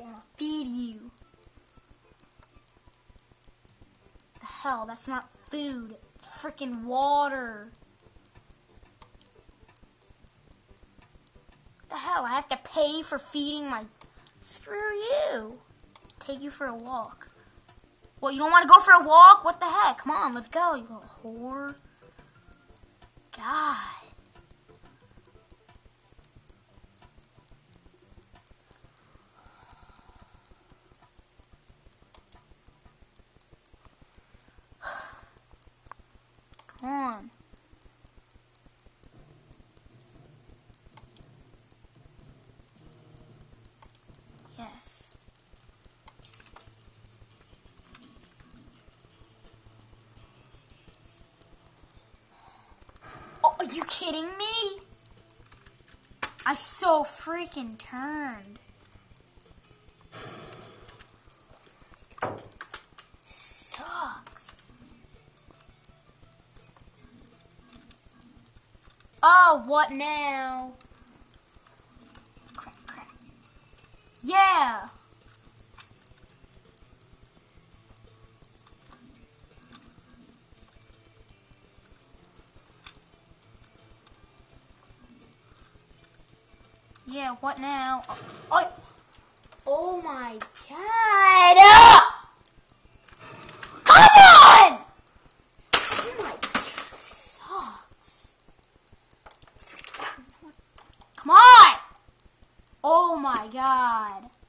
Okay, I'll feed you. The hell, that's not food. It's freaking water. The hell, I have to pay for feeding my... Screw you. Take you for a walk. What, you don't want to go for a walk? What the heck? Come on, let's go, you little whore. God. Come on. Yes. Oh, are you kidding me? I so freaking turned. Sucks. Oh, what now? Crap, crap. Yeah. Yeah, what now? Oh my God! Come on! Oh my God, sucks. Come on! Oh my God.